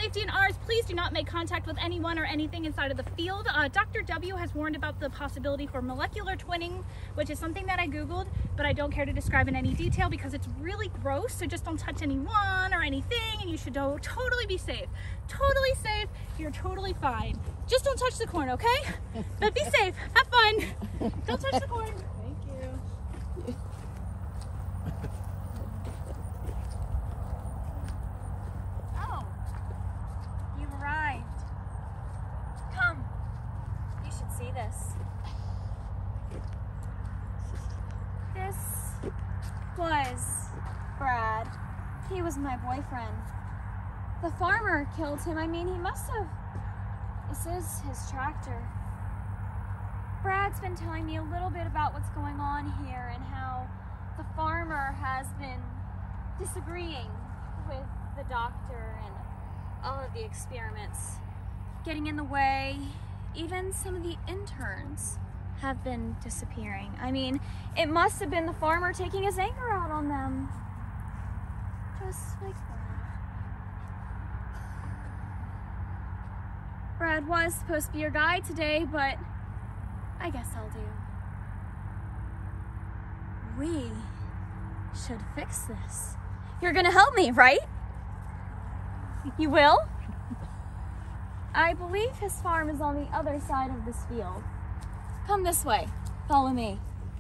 safety and ours, please do not make contact with anyone or anything inside of the field. Dr. W has warned about the possibility for molecular twinning, which is something that I Googled, but I don't care to describe in any detail because it's really gross. So just don't touch anyone or anything, and you should totally be safe. Totally safe. You're totally fine. Just don't touch the corn, okay? But be safe. Have fun. Don't touch the corn. Thank you. Oh, you've arrived. Come. You should see this. This was Brad. He was my boyfriend. The farmer killed him. I mean, he must have. This is his tractor. Brad's been telling me a little bit about what's going on here and how the farmer has been disagreeing with the doctor and all of the experiments getting in the way. Even some of the interns have been disappearing. I mean, it must have been the farmer taking his anger out on them. Just like Brad. Brad was supposed to be your guide today, but I guess I'll do. We should fix this. You're gonna help me, right? You will? I believe his farm is on the other side of this field. Come this way. Follow me.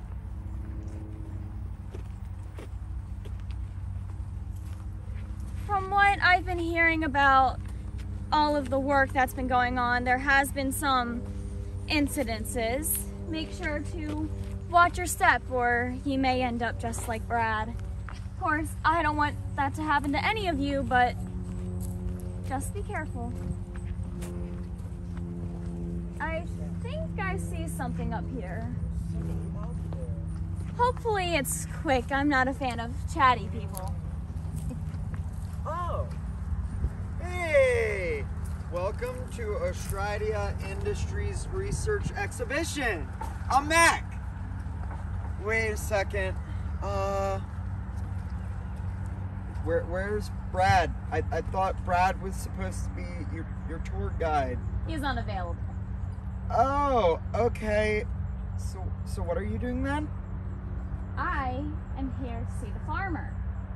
From what I've been hearing about all of the work that's been going on, there has been some incidences. Make sure to watch your step or you may end up just like Brad. Of course, I don't want that to happen to any of you, but just be careful. I think I see something up here. Hopefully it's quick. I'm not a fan of chatty people. Oh, hey! Welcome to Ostridia Industries Research Exhibition. I'm Mac. Wait a second. Where's Brad? I thought Brad was supposed to be your tour guide. He's unavailable. Oh, okay. So what are you doing then? I am here to see the farmer.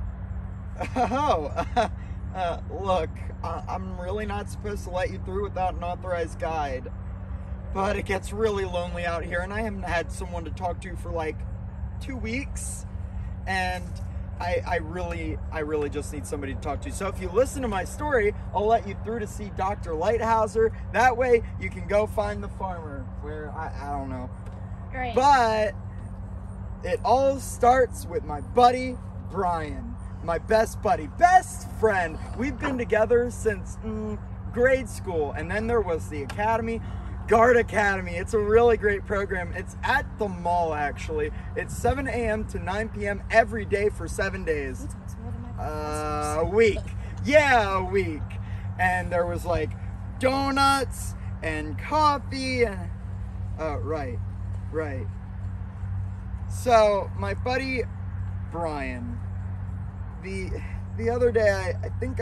Oh, look, I'm really not supposed to let you through without an authorized guide, but it gets really lonely out here, and I haven't had someone to talk to for like 2 weeks, and I really just need somebody to talk to. So if you listen to my story, I'll let you through to see Dr. Lighthouser. That way you can go find the farmer, where I don't know. Great. But it all starts with my buddy, Brian. My best buddy, best friend. We've been together since grade school. And then there was the academy, Guard Academy. It's a really great program. It's at the mall, actually. It's 7 a.m. to 9 p.m. every day for 7 days. A week. Yeah, a week. And there was like donuts and coffee and... right. So, my buddy, Brian... The other day, I think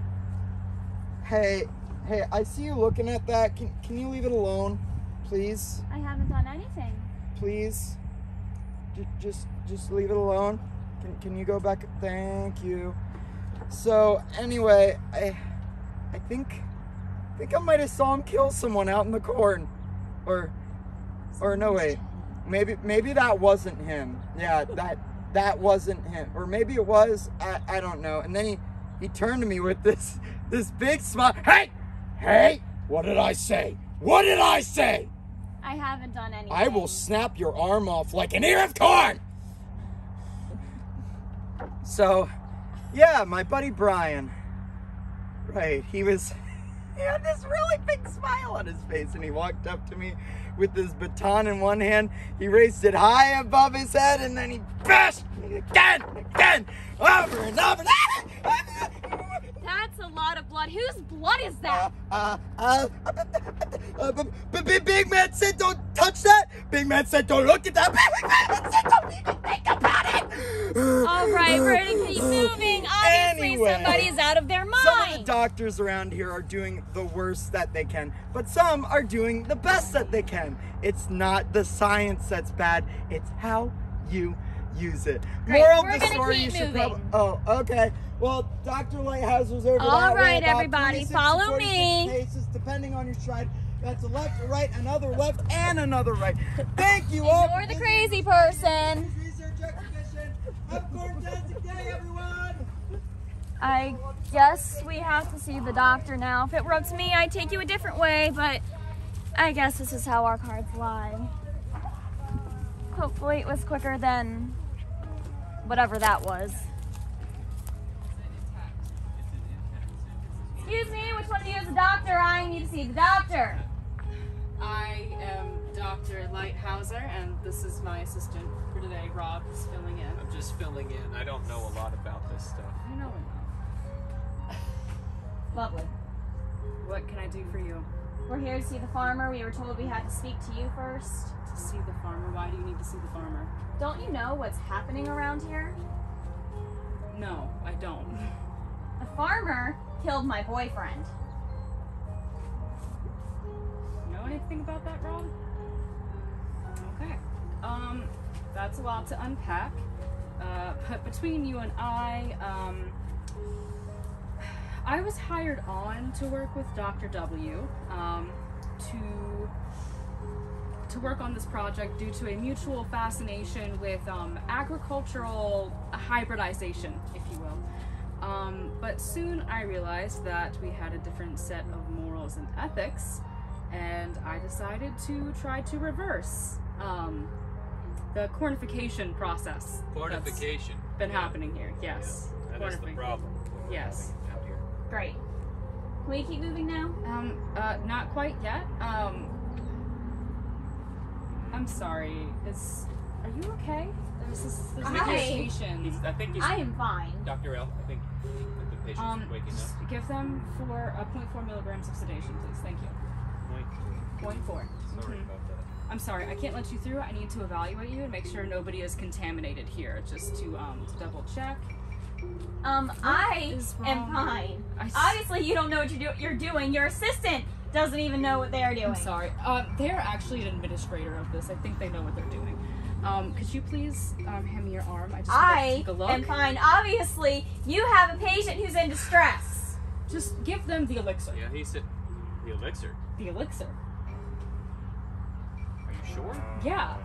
hey, I see you looking at that. Can you leave it alone, please? I haven't done anything. Please? Just leave it alone. Can you go back? Thank you. So, anyway, I think I might have saw him kill someone out in the corn. Or no, wait. Maybe that wasn't him. Yeah, that wasn't him, or maybe it was. I don't know. And then he turned to me with this big smile. Hey! What did I say? I haven't done anything. I will snap your arm off like an ear of corn. So, yeah, my buddy Brian. Right, he had this really big smile on his face, and he walked up to me with his baton in one hand. He raised it high above his head, and then he bashed me again, over and over. That's a lot of blood. Whose blood is that? Big man said don't touch that. Big man said don't look at that. Big man said don't even think about it. All right, we're gonna keep moving. Obviously, Anyway, somebody is out of their mind. Some of the doctors around here are doing the worst that they can, but some are doing the best that they can. It's not the science that's bad, it's how you use it. Great, Moral we're of the gonna story, keep you should moving. probably... Oh, okay. Well, Dr. Lighthouser's over All that way, right, about everybody, 26 to follow 46 me. paces, depending on your stride. That's a left, a right, another left, and another right. Thank you all. Ignore the crazy person. Research expedition. Have a fantastic day, everyone. I guess we have to see the doctor now. If it were up to me, I'd take you a different way, but I guess this is how our cards lie. Hopefully it was quicker than whatever that was. Excuse me, which one of you is the doctor? I need to see the doctor. I am Dr. Lighthouser, and this is my assistant for today, Rob, is filling in. I'm just filling in. I don't know a lot about this stuff. I know enough. Lovely. What can I do for you? We're here to see the farmer. We were told we had to speak to you first. To see the farmer? Why do you need to see the farmer? Don't you know what's happening around here? No, I don't. The farmer killed my boyfriend. You know anything about that, Rob? Okay. That's a lot to unpack. But between you and I was hired on to work with Dr. W to work on this project due to a mutual fascination with agricultural hybridization, if you will. But soon I realized that we had a different set of morals and ethics, and I decided to try to reverse the cornification process. Cornification. That's been happening here, yes. Yeah, that is the problem. Yes. Out here. Great. Can we keep moving now? Not quite yet. I'm sorry. Are you okay? There's a patient. I think he's. I am fine. Dr. L, I think the patient's waking just up. give them 0.4 milligrams of sedation, please. Thank you. 0.4. Sorry about that. I'm sorry, I can't let you through. I need to evaluate you and make sure nobody is contaminated here, just to double check. I is am wrong? fine. Obviously, you don't know what you're doing. Your assistant doesn't even know what they're doing. I'm sorry. They're actually an administrator of this. I think they know what they're doing. Could you please hand me your arm? I just want to take a look. am fine. Obviously, you have a patient who's in distress. Just give them the elixir. Yeah, he said the elixir. The elixir. Are you sure? Yeah.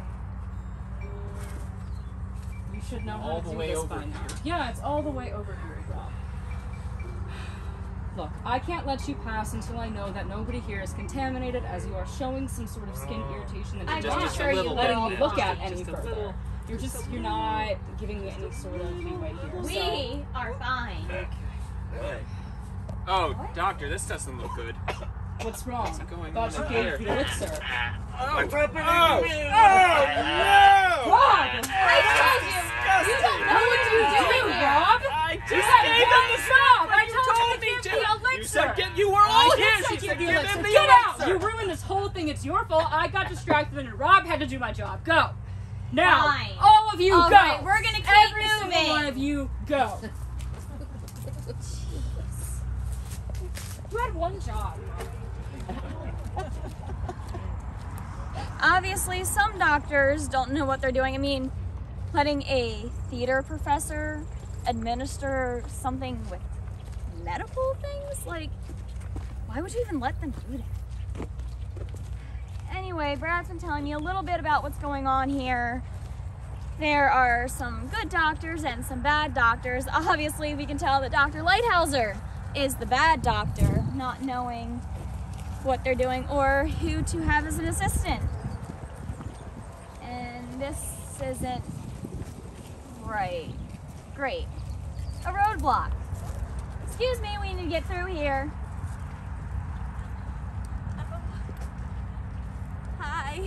You should know how All to the do way this over by now. here? Yeah, it's all the way over here, Rob. Look, I can't let you pass until I know that nobody here is contaminated, as you are showing some sort of skin irritation that I'm you're not not sure you letting will. me look at any Just a further. little. You're not giving me any sort of leeway here. We are fine. Good. Oh, doctor, this doesn't look good. What's wrong? What's going Thought on you gave here? the elixir. Oh, no! Rob! I told you. You don't know what you're doing, Rob. I just You said gave Rob him is the Rob. I You told told you me to give to. the elixir. You said you were all I here. did say She give said the give elixir. him the Get out! elixir. You ruined this whole thing. It's your fault. I got distracted and Rob had to do my job. Go. Now, Fine. all of you All go. right, we're gonna keep Every moving. single one of you go. You had one job. Obviously, some doctors don't know what they're doing. I mean, letting a theater professor administer something with medical things? Like, why would you even let them do that? Anyway, Brad's been telling me a little bit about what's going on here. There are some good doctors and some bad doctors. Obviously, we can tell that Dr. Lighthouser is the bad doctor, not knowing what they're doing or who to have as an assistant. And this isn't right. Great. A roadblock. Excuse me, we need to get through here. Hi.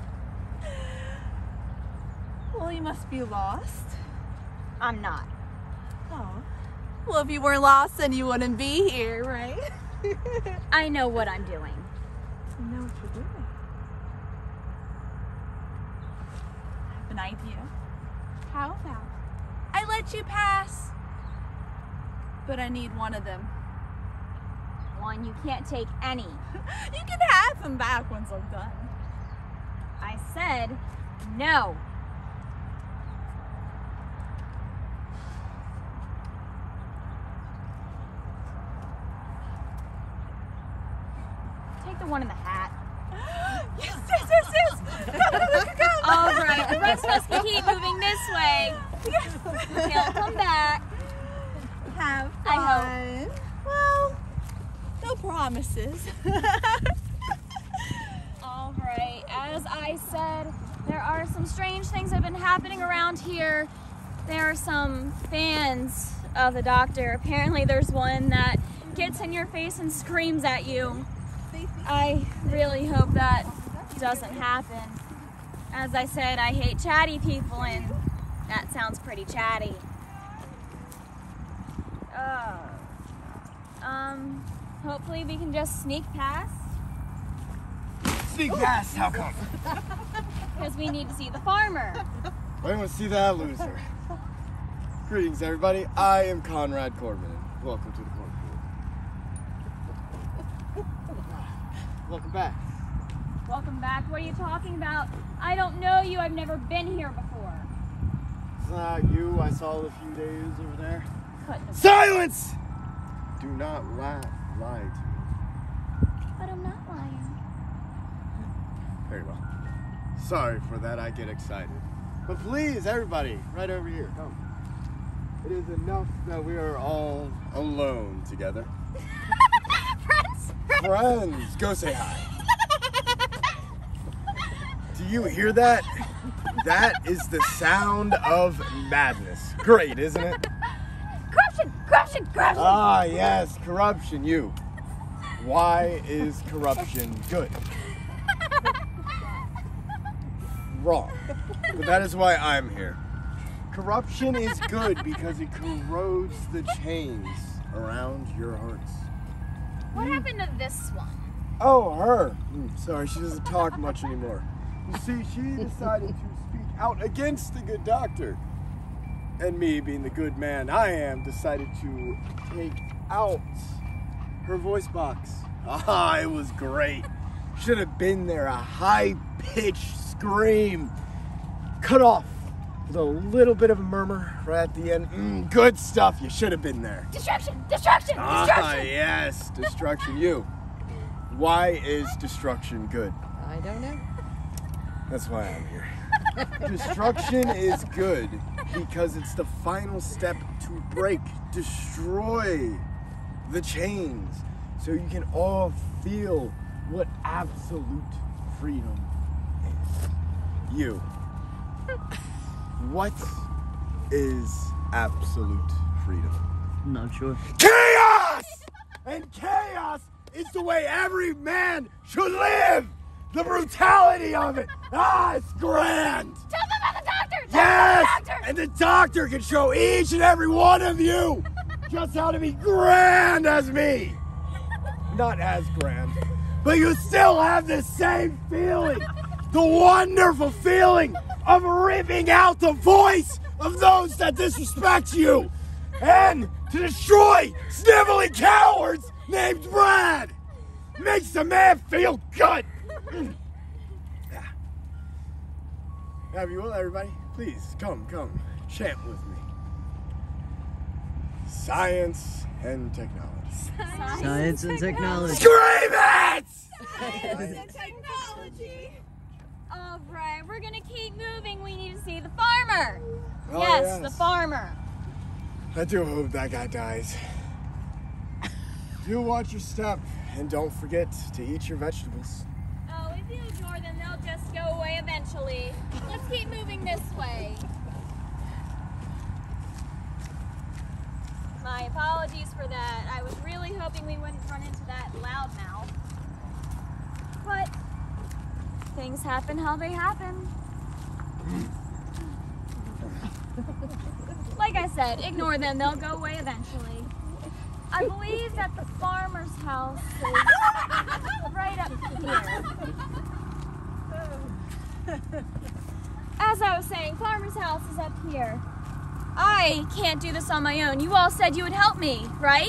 Well, you must be lost. I'm not. Oh. Well, if you were lost, then you wouldn't be here, right? I know what I'm doing. You know what you're doing. I have an idea. How about might let you pass, but I need one of them. One, you can't take any. You can have them back once I'm done. I said no. Take the one in the hat. Yes, yes, yes, yes. Come. All right, the rest of us can keep moving this way. He'll come back. Have I fun. Well, no promises. All right, as I said, there are some strange things that have been happening around here. There are some fans of the doctor. Apparently there's one that gets in your face and screams at you. I really hope that doesn't happen. As I said, I hate chatty people, and that sounds pretty chatty. Hopefully we can just sneak past, Sneak past, how come? because we need to see the farmer. I want to see that loser. Greetings, everybody. I am Conrad Corbin, and welcome to the cornfield. Welcome back. Welcome back. What are you talking about? I don't know you. I've never been here before. It's not you I saw a few days over there. Couldn't have. Silence! Do not lie to me. But I'm not lying. Very well. Sorry for that, I get excited. But please, everybody, right over here, come. It is enough that we are all alone together. Friends! Friends, go say hi. Do you hear that? That is the sound of madness. Great, isn't it? Corruption! Corruption! Corruption! Ah, yes, corruption, you. Why is corruption good? Wrong. But that is why I'm here. Corruption is good because it corrodes the chains around your hearts. What happened to this one? Oh, her. Sorry, she doesn't talk much anymore. You see, she decided to speak out against the good doctor. And me, being the good man I am, decided to take out her voice box. Ah, it was great. Should have been there, a high-pitched scream. Cut off with a little bit of a murmur right at the end. Good stuff, you should have been there. Destruction! Destruction! Ah, Destruction! yes, destruction, you. Why is destruction good? I don't know. That's why I'm here. Destruction is good because it's the final step to break, destroy the chains so you can all feel what absolute freedom is. You. What is absolute freedom? Not sure. Chaos! And chaos is the way every man should live! The brutality of it! Ah, it's grand! Tell them about the doctor! Yes! Tell them about the doctor! And the doctor can show each and every one of you just how to be grand as me! Not as grand, but you still have the same feeling! The wonderful feeling of ripping out the voice of those that disrespect you! And to destroy sniveling cowards named Brad! Makes the man feel good! Have you will, everybody? Please, come, chant with me. Science and technology. Science and technology. Scream it! Science and technology. All right, we're gonna keep moving. We need to see the farmer. Oh, yes, the farmer. I do hope that guy dies. Do watch your step, and don't forget to eat your vegetables. Oh, if you ignore them, they'll just go away eventually. Let's keep moving this way. My apologies for that. I was really hoping we wouldn't run into that loudmouth. But things happen how they happen. Like I said, ignore them. They'll go away eventually. I believe that the farmer's house is right up here. As I was saying, farmer's house is up here. I can't do this on my own. You all said you would help me, right?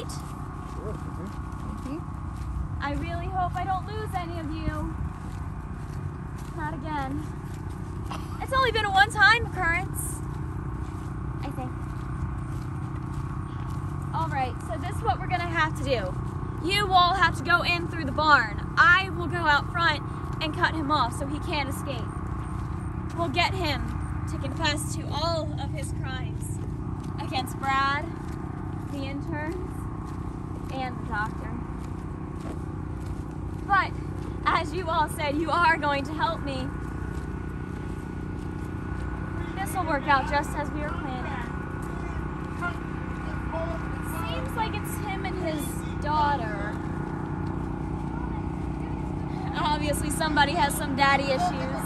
I really hope I don't lose any of you. Not again. It's only been a one-time occurrence, I think. All right, so this is what we're gonna have to do. You all have to go in through the barn. I will go out front and cut him off so he can't escape. We'll get him to confess to all of his crimes against Brad, the interns, and the doctor. But, as you all said, you are going to help me. This will work out just as we were planning. It seems like it's him and his daughter. Obviously, somebody has some daddy issues.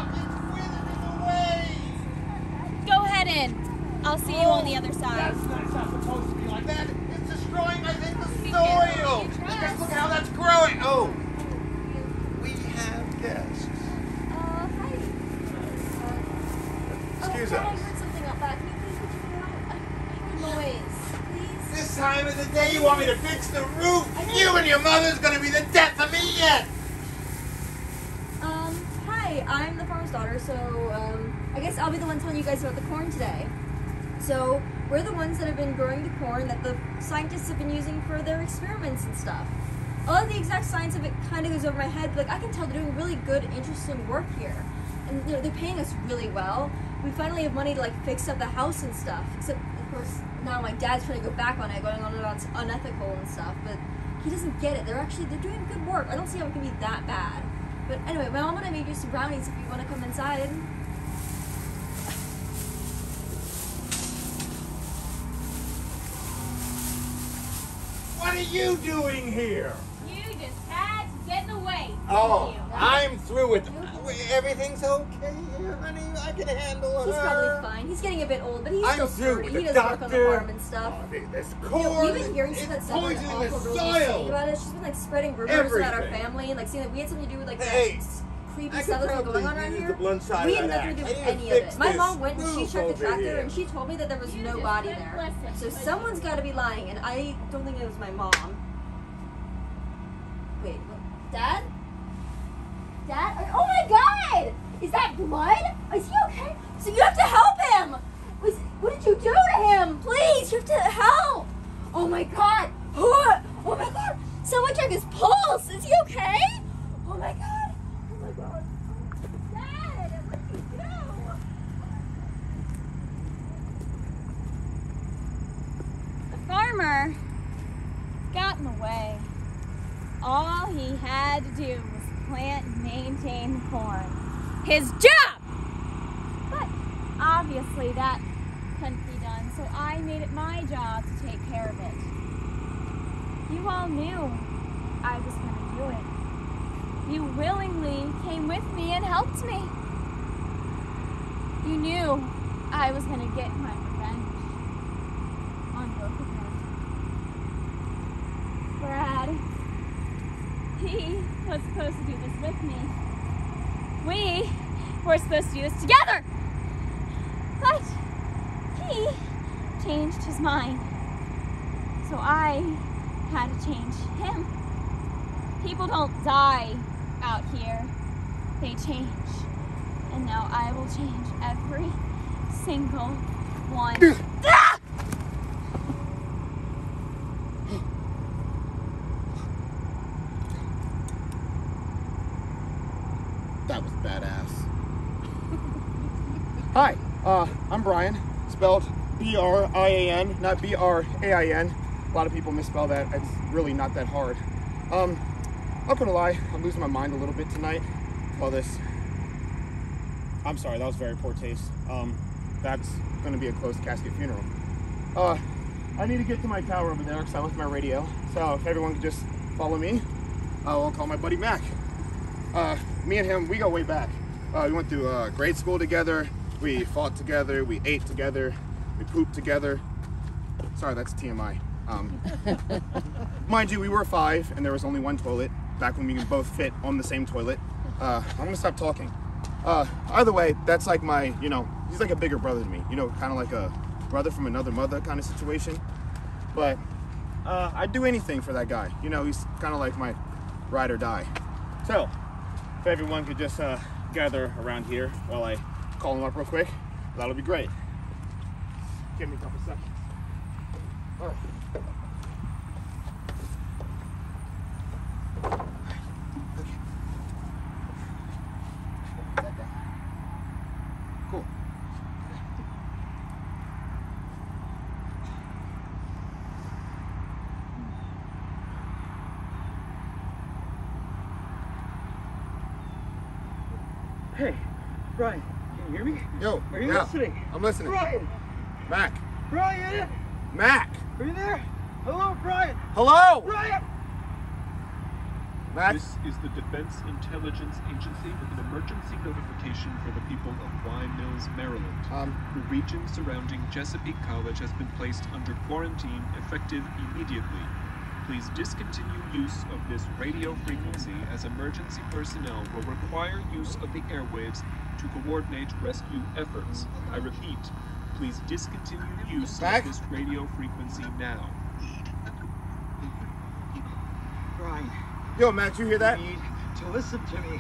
Go ahead in. I'll see you on the other side. That's not supposed to be like that. It's destroying, I think, the soil. Just look at how that's growing. Oh, we have guests. Hi. Excuse I us. heard something up back. Can you please put your out? I heard noise. Please. This time of the day, you want me to fix the roof? You and your mother's gonna be the death of me yet. Hi, I'm the farmer's daughter, so I guess I'll be the one telling you guys about the corn today. So we're the ones that have been growing the corn that the scientists have been using for their experiments and stuff. All of the exact science of it kind of goes over my head, but like, I can tell they're doing really good, interesting work here. And they're paying us really well. We finally have money to like fix up the house and stuff. Except, of course, now my dad's trying to go back on it, going on about it's unethical and stuff, but he doesn't get it. They're doing good work. I don't see how it can be that bad. But anyway, my mom and I made you some brownies if you want to come inside. What are you doing here? You just had to get in the way. Oh, I'm through with everything's okay, honey. I can handle her. He's probably fine. He's getting a bit old, but he's I'm still through sturdy. with He the does work on the doctor. farm and stuff. Oh, this You know, corn, we've been hearing some of that it's stuff that poisoning awful the girls are saying soil. about it. She's been like spreading rumors about our Everything. family and like saying that we had something to do with like Hey, that creepy I stuff could that's been going on probably around use here. the blunt side We of had that nothing to do axe. with I need any to of fix it. My this mom went and she roof checked the over tractor here. and she told me that there was You no just body couldn't there. listen, So but you someone's got to be lying, and I don't think it was my mom. Wait, what? Dad? Dad? Oh my God! Is that blood? Is he okay? So you have to help him! What did you do to him? Please, you have to help! Oh my God! Oh my God! Someone check his pulse! Is he okay? Oh my God! Oh my God! Dad! What did you do? The farmer got in the way. All he had to do was plant and maintain corn. His job! But obviously that couldn't be done, so I made it my job to take care of it. You all knew I was going to do it. You willingly came with me and helped me. You knew I was going to get my revenge on both of them. Brad, he was supposed to do this with me. We were supposed to do this together. But he changed his mind. So I had to change him. People don't die out here. They change. And now I will change every single one. Ah! That was badass. Hi, I'm Brian, spelled B-R-I-A-N, not B-R-A-I-N. A lot of people misspell that. It's really not that hard. Not gonna lie, I'm losing my mind a little bit tonight. All this. I'm sorry, that was very poor taste. That's gonna be a closed casket funeral. I need to get to my tower over there because I left my radio. So if everyone could just follow me, I'll call my buddy Mac. Me and him, we go way back. We went through grade school together. We fought together. We ate together. We pooped together. Sorry, that's TMI. Mind you, we were 5 and there was only one toilet back when we could both fit on the same toilet. I'm gonna stop talking. Either way, that's like my, he's like a bigger brother to me. Kind of like a brother from another mother kind of situation. But I'd do anything for that guy. You know, he's kind of like my ride or die. So, if everyone could just gather around here while I call him up real quick, that'll be great. Give me a couple seconds. All right. Cool. Hey, Brian, can you hear me? Yo, Are you yeah, listening? I'm listening. Brian! Mac. Brian! Mac. Are you there? Hello, Brian! Hello! Brian! Mac. This is the Defense Intelligence Agency with an emergency notification for the people of Y Mills, Maryland. The region surrounding Chesapeake College has been placed under quarantine effective immediately. Please discontinue use of this radio frequency as emergency personnel will require use of the airwaves to coordinate rescue efforts. I repeat, please discontinue use of this radio frequency now. Brian. Yo, Matt, you hear that? You need to listen to me.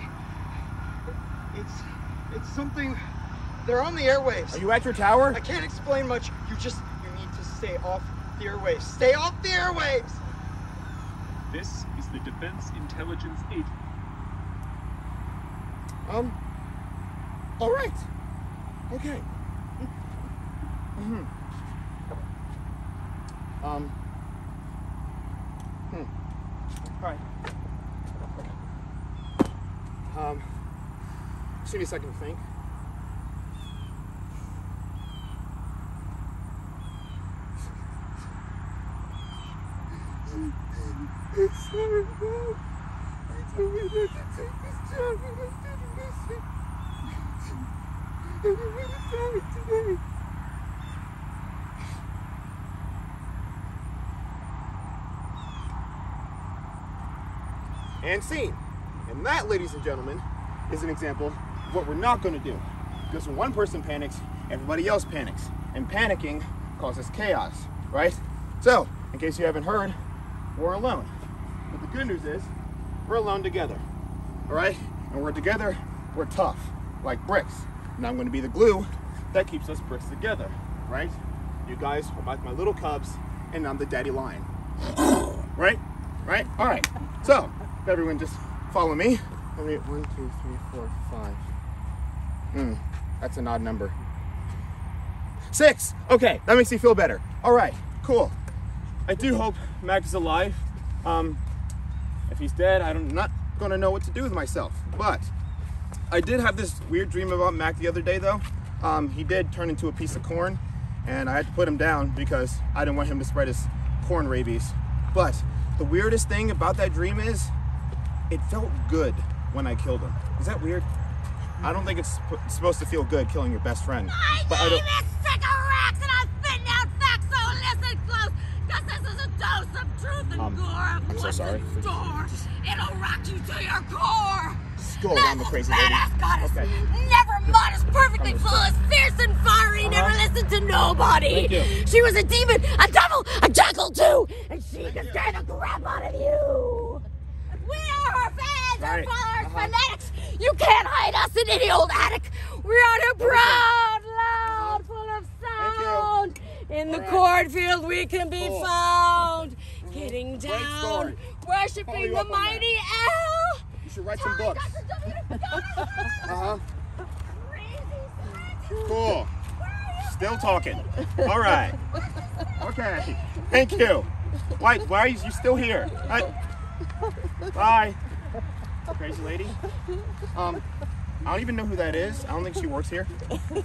It's something. They're on the airwaves. Are you at your tower? I can't explain much. You need to stay off the airwaves. Stay off the airwaves! This is the Defense Intelligence Agency. All right. Okay. All right. Just give me a second to think. It's horrible. They told me not to take this job and I didn't listen. And I'm gonna tell it today. And scene. And that, ladies and gentlemen, is an example of what we're not going to do. Because when one person panics, everybody else panics. And panicking causes chaos, right? So, in case you haven't heard, we're alone. But the good news is, we're alone together, all right? And we're together, we're tough, like bricks. And I'm going to be the glue that keeps us bricks together, right? You guys are like my little cubs, and I'm the daddy lion. Right? Right? All right. So, if everyone just follow me. 1, 2, 3, 4, 5. That's an odd number. 6. Okay, that makes me feel better. All right, cool. I do hope Mac is alive. If he's dead, I'm not gonna know what to do with myself. But I did have this weird dream about Mac the other day, though. He did turn into a piece of corn, and I had to put him down because I didn't want him to spread his corn rabies. But the weirdest thing about that dream is, it felt good when I killed him. Is that weird? I don't think it's supposed to feel good killing your best friend. My name is Cigarettes, and I'm spitting out facts, so listen close, because this is a dose of truth and gore of I'm so what's sorry. in store. It'll rock you to your core. Go around the crazy lady. Badass goddess, Okay. never modest, perfectly flawless, fierce and fiery, never listened to nobody. Thank you. She was a demon, a devil, a jackal too, and she can scare the crap out of you. We are her fans, her followers, fanatics. You can't hide us in any old attic. We're on a proud, loud, full of sound. In the cornfield we can be found, getting down, worshiping the mighty L. You should write some books. Cool. Still talking. All right. Okay. Thank you. Why are you still here? Bye. Crazy lady. I don't even know who that is. I don't think she works here.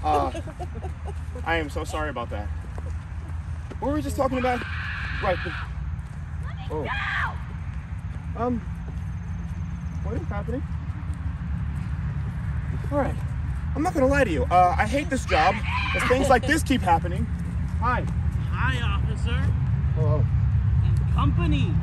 I am so sorry about that. What were we just talking about? Right. Oh. What is happening? All right. I'm not gonna lie to you. I hate this job. If things like this keep happening. Hi. Hi, officer. Hello. And company.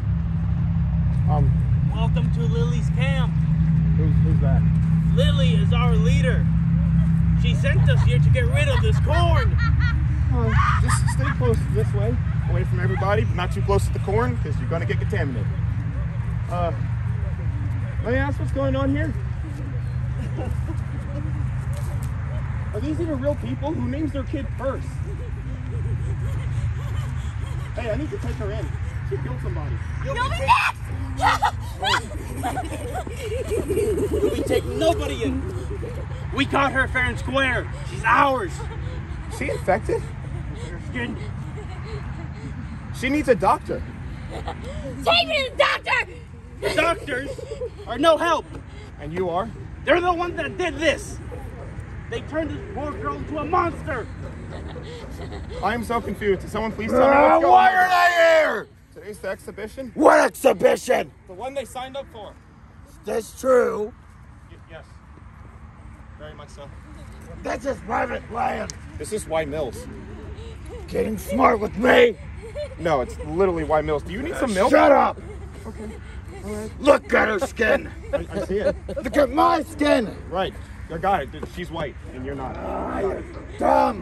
Welcome to Lily's camp. Who's that? Lily is our leader. She sent us here to get rid of this corn. Just stay close this way, away from everybody. Not too close to the corn, because you're going to get contaminated. Let me ask what's going on here? Are these even real people? Who names their kid first? Hey, I need to take her in. She killed somebody. You'll be taking nobody in. We caught her fair and square. She's ours. Is she infected? Her skin. She needs a doctor. Take me to the doctor! The doctors are no help. And you are? They're the ones that did this. They turned this poor girl into a monster. I am so confused. Can someone please tell me what's going on? Why are they here? Today's the exhibition? What exhibition? The one they signed up for. That's true. Yes. Very much so. This is private land. This is Y Mills. Getting smart with me? No, it's literally Y Mills. Do you need some milk? Shut up. Okay. All right. Look at her skin. I see it. Look at my skin. Right. I got it. She's white, and you're not. You're dumb.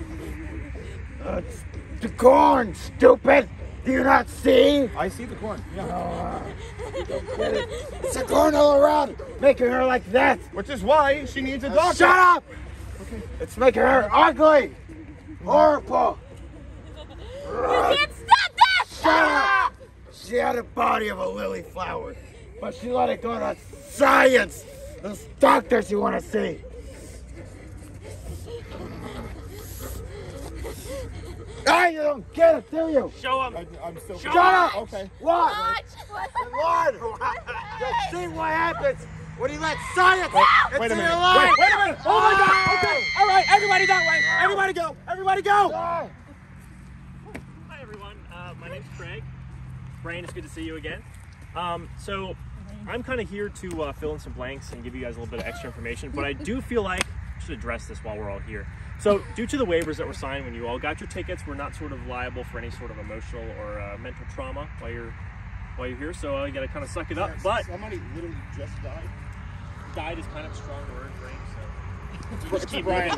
It's the corn, stupid. Do you not see? I see the corn. Yeah. It's the corn all around, making her like that. Which is why she needs a doctor. Shut up. Okay. It's making her ugly. Horrible. You can't stop this! Shut up. She had a body of a lily flower, but she let it go to science. Those doctors you want to see. Ah, you don't get it, do you? Show them. I'm so Shut up. Okay. What? Lord, you'll see what happens when you let science Wait a into minute. your life. Wait a minute. Oh my God. Okay. All right. Everybody that way. Everybody go. Everybody go. Hi everyone. My name's Craig. Brian, it's good to see you again. So I'm kind of here to fill in some blanks and give you guys a little bit of extra information, but I do feel like I should address this while we're all here. So due to the waivers that were signed when you all got your tickets, we're not sort of liable for any sort of emotional or mental trauma while you're here. So you got to kind of suck it up. But somebody literally just died. Died is kind of a strong word for him. So just keep Brian.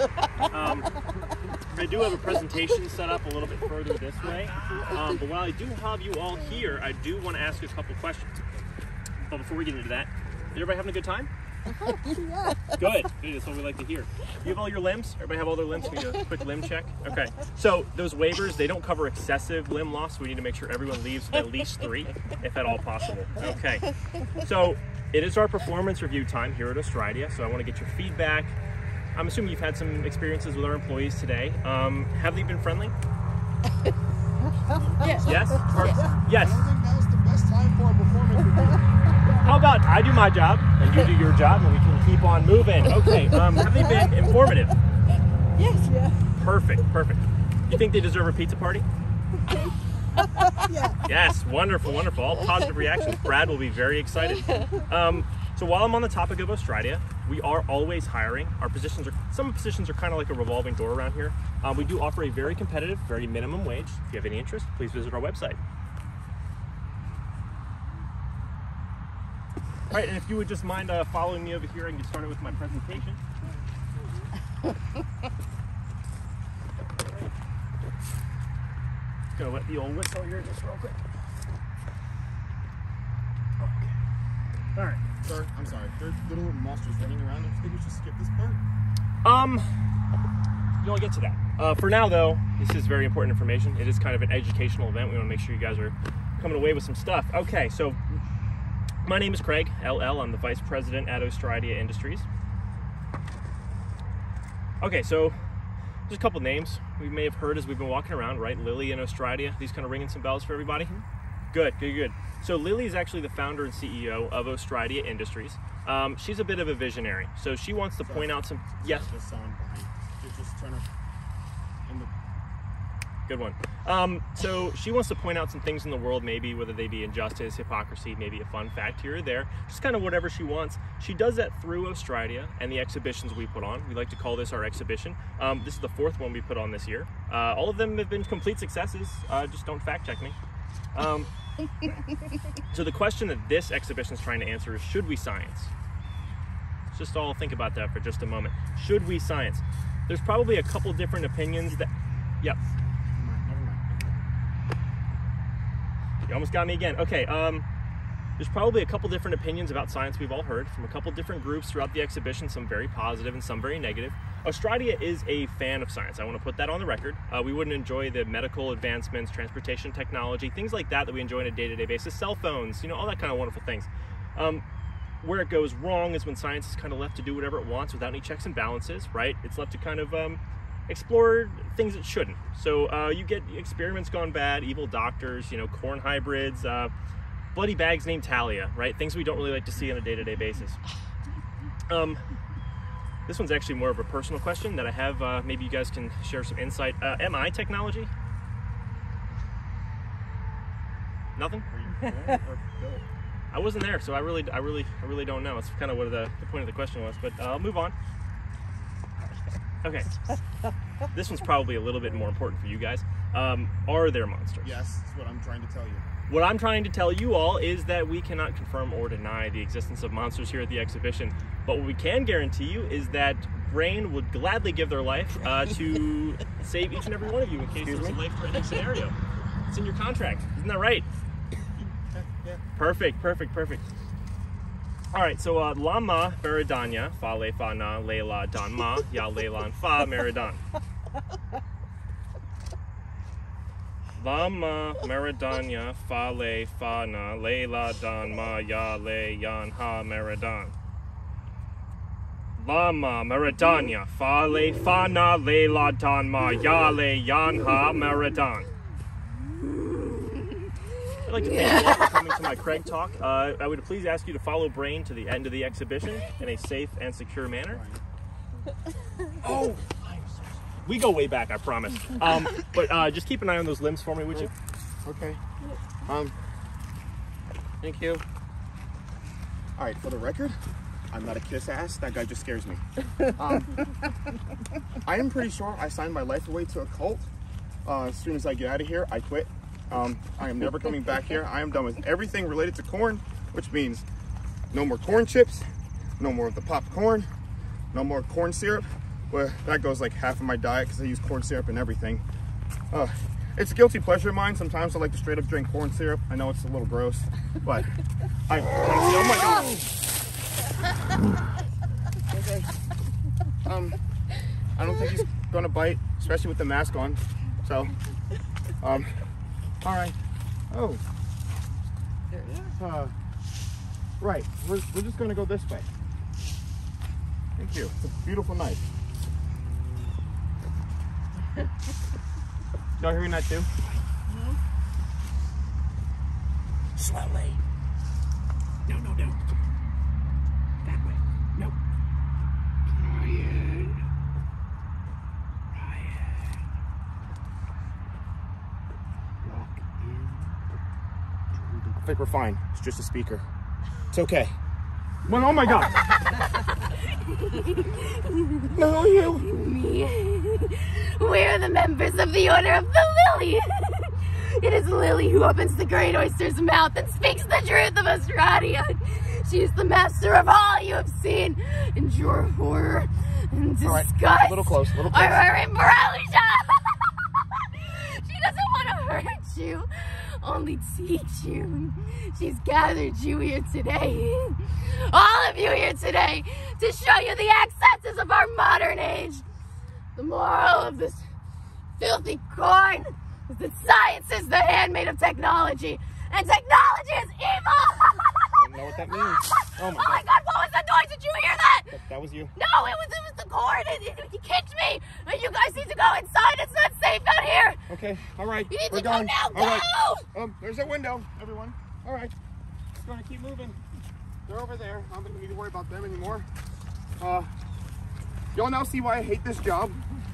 I do have a presentation set up a little bit further this way. But while I do have you all here, I do want to ask you a couple questions. But before we get into that, is everybody having a good time? Yeah. Good. That's what we like to hear. You have all your limbs? Everybody have all their limbs? We need a quick limb check. Okay. So those waivers, they don't cover excessive limb loss. We need to make sure everyone leaves with at least 3, if at all possible. Okay. So it is our performance review time here at Australia. So I want to get your feedback. I'm assuming you've had some experiences with our employees today. Have they been friendly? Yes. Yes? I Yes. don't think now's the best time for a performance review. How about I do my job and you do your job and we can keep on moving? Okay, have they been informative? Yes. Yeah. Perfect, perfect. You think they deserve a pizza party? Yeah. Yes, wonderful, wonderful. All positive reactions. Brad will be very excited. So while I'm on the topic of Australia, we are always hiring. Some positions are kind of like a revolving door around here. We do offer a very competitive, very minimum wage. If you have any interest, please visit our website. All right, and if you would just mind following me over here and get started with my presentation. Just gonna let the old whistle here just real quick. Okay. All right. Sir, I'm sorry. There's little monsters running around. I think we should skip this part. You'll get to that. For now, though, this is very important information. It is kind of an educational event. We want to make sure you guys are coming away with some stuff. Okay, so my name is Craig, LL. I'm the Vice President at Australia Industries. Okay, so just a couple names we may have heard as we've been walking around, right? Lily and Australia. These kind of ringing some bells for everybody? Good, good, good. So Lily is actually the founder and CEO of Australia Industries. She's a bit of a visionary. So she wants to point out some... Yes? The sound behind. Just turn it in the... Good one. So she wants to point out some things in the world, maybe whether they be injustice, hypocrisy, maybe a fun fact here or there, just kind of whatever she wants. She does that through Australia and the exhibitions we put on. We like to call this our exhibition. This is the 4th one we put on this year. All of them have been complete successes. Just don't fact check me. So the question that this exhibition is trying to answer is, should we science? Let's just all think about that for just a moment. Should we science? There's probably a couple different opinions that... Yep. You almost got me again. Okay, there's probably a couple different opinions about science we've all heard from a couple different groups throughout the exhibition, some very positive and some very negative. Australia is a fan of science. I want to put that on the record. We wouldn't enjoy the medical advancements, transportation technology, things like that we enjoy on a day-to-day basis, cell phones, you know, all that kind of wonderful things. Where it goes wrong is when science is kind of left to do whatever it wants without any checks and balances, right? It's left to kind of explore things it shouldn't. So you get experiments gone bad, evil doctors, you know, corn hybrids, bloody bags named Talia, right? Things we don't really like to see on a day-to-day basis. This one's actually more of a personal question that I have. Maybe you guys can share some insight. MI technology? Nothing? I wasn't there, so I really don't know. It's kind of what the point of the question was, but I'll move on. Okay. This one's probably a little bit more important for you guys. Are there monsters? Yes, that's what I'm trying to tell you. What I'm trying to tell you all is that we cannot confirm or deny the existence of monsters here at the exhibition, but what we can guarantee you is that Brain would gladly give their life to save each and every one of you in case there's a life-threatening scenario. It's in your contract, isn't that right? Yeah. Perfect. All right, so Lama Meridanya, Fa Le Fa Na Leila Dan Ma, Ya Leilan Fa Meridan. Lama Meridanya, Fa Le Fa Na Leila Dan Ma, Ya Le Yan Ha Meridan. Lama Meridanya, Fa Le Fa Na Leila Dan Ma, Ya Le Yan Ha Meridan. I'd like to thank you all for coming to my Craig Talk. I would please ask you to follow Brain to the end of the exhibition in a safe and secure manner. Oh, we go way back, I promise. But just keep an eye on those limbs for me, would you? Okay. Thank you. All right, for the record, I'm not a kiss ass. That guy just scares me. I am pretty sure I signed my life away to a cult. As soon as I get out of here, I quit. I am never coming back here. I am done with everything related to corn, which means no more corn chips, no more of the popcorn, no more corn syrup. Well, that goes like half of my diet because I use corn syrup and everything. It's a guilty pleasure of mine. Sometimes I like to straight up drink corn syrup. I know it's a little gross, but I honestly, oh my God. Okay. I don't think he's gonna bite, especially with the mask on. So, all right. Oh. Right. We're just gonna go this way. Thank you. It's a beautiful night. Y'all hearing that too? No. Slowly. No. That way. No. Ryan. Walk in. I think we're fine. It's just a speaker. It's okay. Well, oh my God. No, you. Me. We're the members of the Order of the Lily. It is Lily who opens the great oyster's mouth and speaks the truth of Australia. She is the master of all you have seen. Endure horror and disgust. Right. A little close. Or her immorality. She doesn't want to hurt you, only teach you. She's gathered you here today. All of you here today to show you the excesses of our modern age. The moral of this filthy corn is that science is the handmaid of technology, and technology is evil! I don't know what that means. Oh my God, what was that noise? Did you hear that? That was you. No, it was the corn. He kicked me. You guys need to go inside. It's not safe out here. Okay, all right. You need We're to done. go now. All right. Go! There's a window, everyone. All right. Just gonna keep moving. They're over there. I don't need to worry about them anymore. Y'all now see why I hate this job.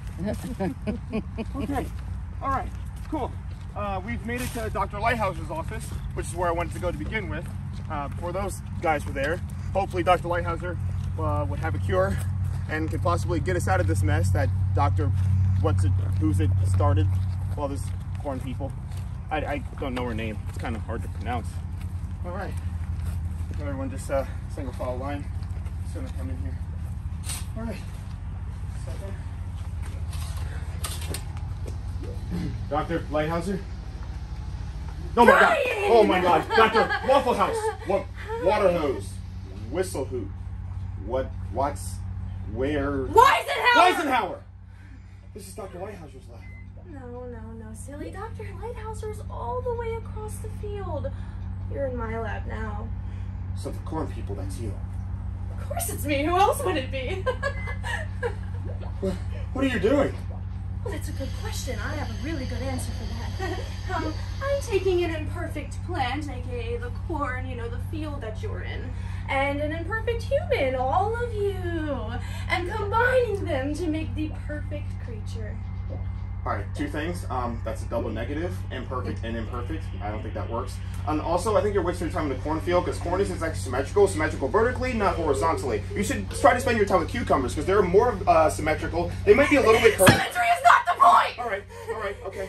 Okay. All right. Cool. We've made it to Dr. Lighthouse's office, which is where I wanted to go to begin with. Before those guys were there, hopefully Dr. Lighthouser would have a cure and could possibly get us out of this mess that Dr. Who's it started. Well, this corn people. I don't know her name. It's kind of hard to pronounce. All right. Everyone just single file line. Just gonna come in here. All right. Dr. Lighthouser? Oh my god! Oh my god! Dr. Waffle House! What? Water hose. Whistle hoop. What's? Where? Weisenhower! This is Dr. Lighthouser's lab. No, silly. Dr. Lighthouser's all the way across the field. You're in my lab now. So the corn people, that's you. Of course it's me. Who else would it be? What are you doing? Well, that's a good question. I have a really good answer for that. I'm taking an imperfect plant, aka the corn, you know, the field that you're in, and an imperfect human, all of you, and combining them to make the perfect creature. Alright, two things. That's a double negative, imperfect and imperfect. I don't think that works. And also, I think you're wasting your time in the cornfield, because corn isn't like symmetrical vertically, not horizontally. You should try to spend your time with cucumbers, because they're more symmetrical. They might be a little bit curved. Symmetry is not the point! Alright, okay.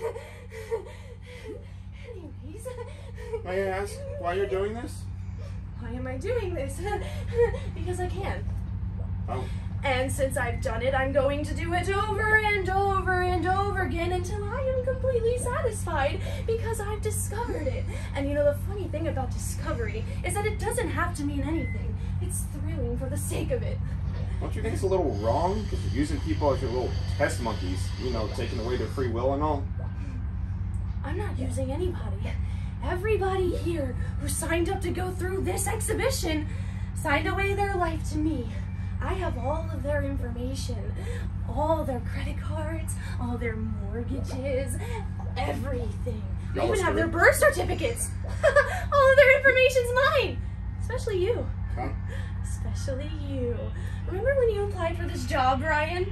Anyways. May I ask why you're doing this? Why am I doing this? Because I can. Oh. And since I've done it, I'm going to do it over and over and over again until I am completely satisfied because I've discovered it. And you know, the funny thing about discovery is that it doesn't have to mean anything. It's thrilling for the sake of it. Don't you think it's a little wrong? Because you're using people as your little test monkeys, you know, taking away their free will and all. I'm not using anybody. Everybody here who signed up to go through this exhibition signed away their life to me. I have all of their information, all their credit cards, all their mortgages, everything. I even have their birth certificates. All of their information's mine. Especially you. Huh? Especially you. Remember when you applied for this job, Brian?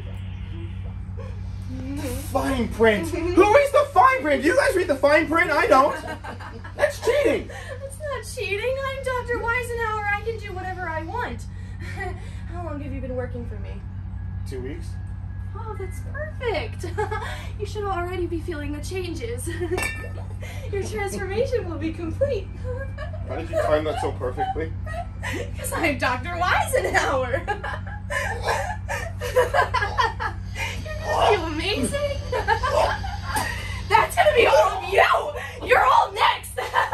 Fine print! Who reads the fine print? Do you guys read the fine print? I don't. That's cheating! It's not cheating. I'm Dr. Weisenhower. I can do whatever I want. How long have you been working for me? 2 weeks. Oh, that's perfect. You should already be feeling the changes. Your transformation will be complete. How did you time that so perfectly? Because I'm Dr. Weisenhower. You're gonna feel amazing. That's gonna be all of you. You're all next.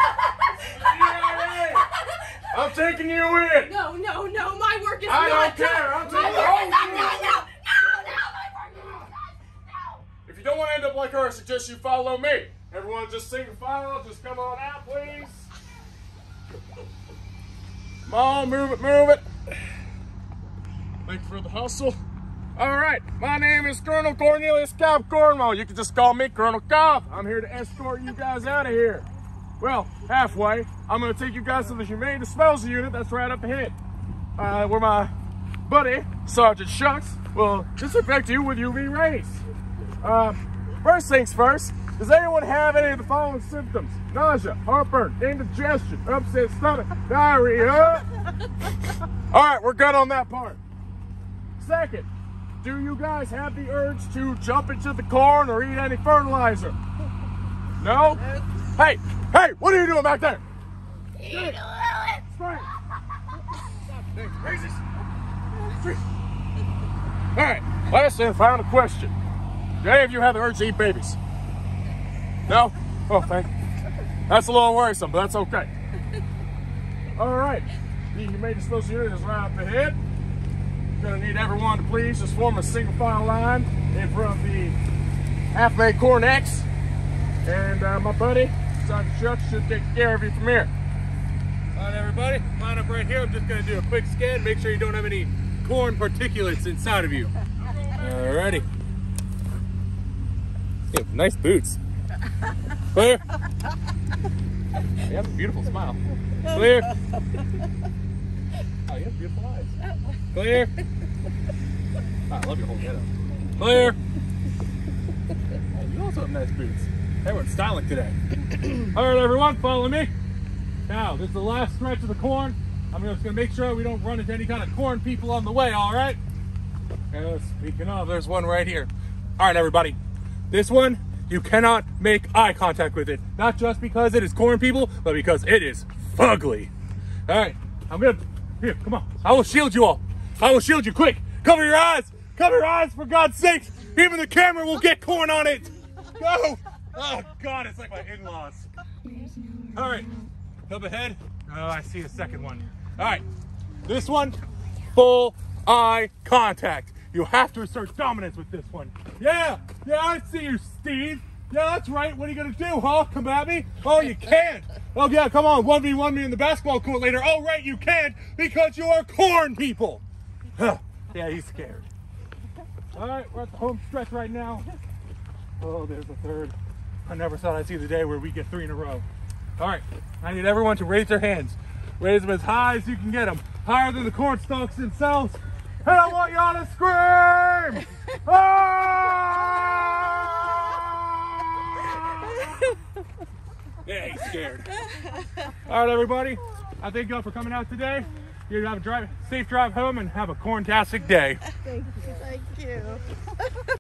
I'm taking you in! No, my work is I not don't care. done. I'm My taking work you is not done. No, my work is not done. No. If you don't want to end up like her, I suggest you follow me. Everyone just single file, just come on out, please. Come on, move it. Thank you for the hustle. All right, my name is Colonel Cornelius Cobb Cornwall. You can just call me Colonel Cobb. I'm here to escort you guys out of here. Well, halfway. I'm going to take you guys to the Humane Disposal Unit that's right up ahead. Where my buddy, Sergeant Shucks, will disinfect you with UV rays. First things first, does anyone have any of the following symptoms? Nausea, heartburn, indigestion, upset stomach, diarrhea? All right, we're good on that part. Second, do you guys have the urge to jump into the corn or eat any fertilizer? No? Hey, what are you doing back there? Straight. All right, last and final question. Do any of you have the urge to eat babies? No? Oh, thank you. That's a little worrisome, but that's okay. All right, the Humane Disposal Unit is right up ahead. Gonna need everyone to please just form a single file line in front of the half-made corn X. And my buddy, Sergeant Shucks, should take care of you from here. All right, everybody, line up right here. I'm just going to do a quick scan, make sure you don't have any corn particulates inside of you. Alrighty. You have nice boots. Clear? You have a beautiful smile. Clear? Oh, you have beautiful eyes. Clear? Oh, I love your whole getup. Clear? Oh, you also have nice boots. Everyone's styling today. All right, everyone, follow me. Now, this is the last stretch of the corn. I'm just gonna make sure we don't run into any kind of corn people on the way, all right? Speaking of, there's one right here. All right, everybody. This one, you cannot make eye contact with it. Not just because it is corn people, but because it is fugly. All right, I'm gonna, here, come on. I will shield you all. I will shield you, quick. Cover your eyes. Cover your eyes, for God's sake. Even the camera will get corn on it. Go. Oh, God, it's like my in-laws. All right, up ahead. Oh, I see a second one. All right, this one, full eye contact. You have to assert dominance with this one. Yeah, I see you, Steve. Yeah, that's right. What are you going to do, huh? Come at me? Oh, you can't. Oh, yeah, come on. 1v1 me in the basketball court later. Oh, right, you can't because you are corn people. Huh. Yeah, he's scared. All right, we're at the home stretch right now. Oh, there's the third. I never thought I'd see the day where we get 3 in a row. All right, I need everyone to raise their hands. Raise them as high as you can get them. Higher than the corn stalks themselves. And I want y'all to scream! Yeah, he's scared. All right, everybody. I thank y'all for coming out today. You have a safe drive home and have a corn-tastic day. Thank you.